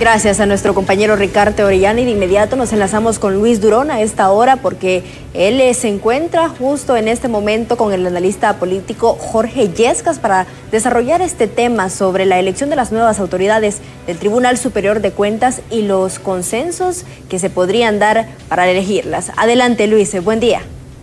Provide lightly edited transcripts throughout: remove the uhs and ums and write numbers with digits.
Gracias a nuestro compañero Ricardo Orellana, y de inmediato nos enlazamos con Luis Durón a esta hora porque él se encuentra justo en este momento con el analista político Jorge Illescas para desarrollar este tema sobre la elección de las nuevas autoridades del Tribunal Superior de Cuentas y los consensos que se podrían dar para elegirlas. Adelante, Luis, buen día.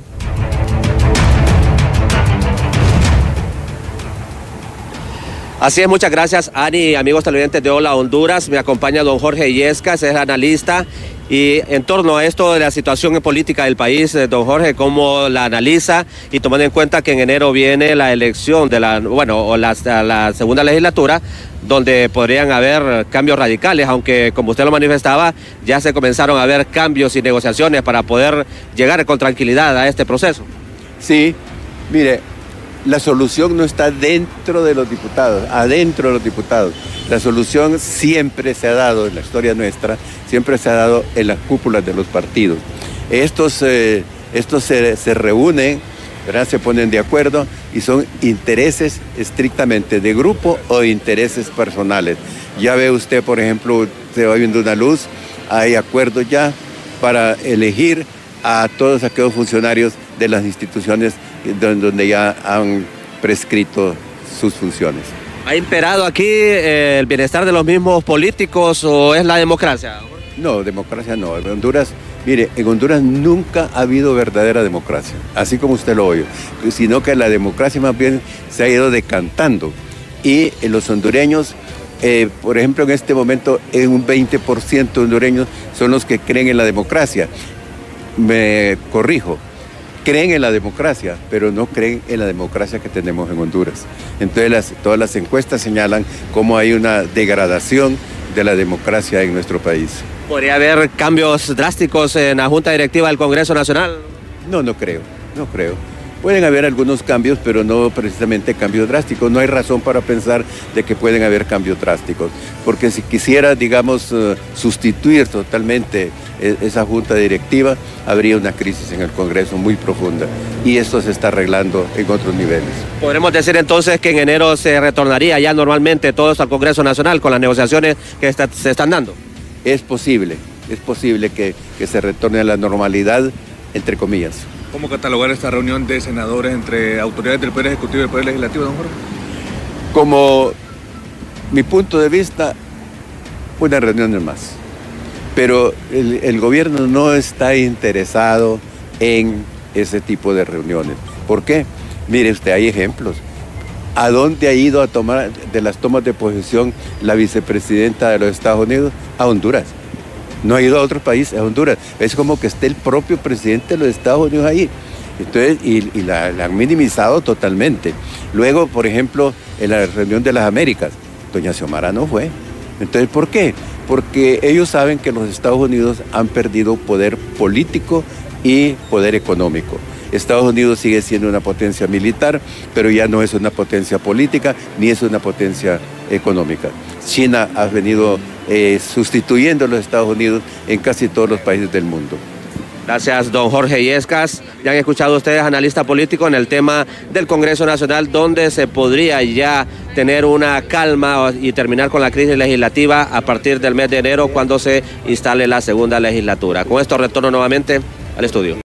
Así es, muchas gracias, Ani. Amigos televidentes de Hola Honduras, me acompaña don Jorge Illescas, es analista. Y en torno a esto de la situación política del país, don Jorge, ¿cómo la analiza? Y tomando en cuenta que en enero viene la elección de la segunda legislatura, donde podrían haber cambios radicales, aunque como usted lo manifestaba, ya se comenzaron a ver cambios y negociaciones para poder llegar con tranquilidad a este proceso. Sí, mire, la solución no está dentro de los diputados, adentro de los diputados. La solución siempre se ha dado en la historia nuestra, siempre se ha dado en las cúpulas de los partidos. Estos se reúnen, ¿verdad? Se ponen de acuerdo y son intereses estrictamente de grupo o intereses personales. Ya ve usted, por ejemplo, se va viendo una luz, hay acuerdos ya para elegir a todos aquellos funcionarios de las instituciones donde ya han prescrito sus funciones. ¿Ha imperado aquí el bienestar de los mismos políticos o es la democracia? No, democracia no. En Honduras, mire, en Honduras nunca ha habido verdadera democracia, así como usted lo oye, sino que la democracia más bien se ha ido decantando. Y los hondureños, por ejemplo, en este momento, un 20% de hondureños son los que creen en la democracia. Me corrijo. Creen en la democracia, pero no creen en la democracia que tenemos en Honduras. Entonces todas las encuestas señalan cómo hay una degradación de la democracia en nuestro país. ¿Podría haber cambios drásticos en la Junta Directiva del Congreso Nacional? No creo. Pueden haber algunos cambios, pero no precisamente cambios drásticos. No hay razón para pensar de que pueden haber cambios drásticos, porque si quisiera, digamos, sustituir totalmente esa junta directiva, habría una crisis en el Congreso muy profunda, y esto se está arreglando en otros niveles. ¿Podremos decir entonces que en enero se retornaría ya normalmente todo esto al Congreso Nacional con las negociaciones que se están dando? Es posible que se retorne a la normalidad, entre comillas. ¿Cómo catalogar esta reunión de senadores entre autoridades del Poder Ejecutivo y del Poder Legislativo, don Jorge? Como mi punto de vista, una reunión más. Pero el gobierno no está interesado en ese tipo de reuniones. ¿Por qué? Mire usted, hay ejemplos. ¿A dónde ha ido a tomar de las tomas de posesión la vicepresidenta de los Estados Unidos? A Honduras. No ha ido a otro país, a Honduras. Es como que esté el propio presidente de los Estados Unidos ahí. Entonces, y la han minimizado totalmente. Luego, por ejemplo, en la reunión de las Américas, doña Xiomara no fue. Entonces, ¿por qué? Porque ellos saben que los Estados Unidos han perdido poder político y poder económico. Estados Unidos sigue siendo una potencia militar, pero ya no es una potencia política, ni es una potencia económica. China ha venido sustituyendo a los Estados Unidos en casi todos los países del mundo. Gracias, don Jorge Illescas. Ya han escuchado ustedes, analista político, en el tema del Congreso Nacional, donde se podría ya tener una calma y terminar con la crisis legislativa a partir del mes de enero, cuando se instale la segunda legislatura. Con esto retorno nuevamente al estudio.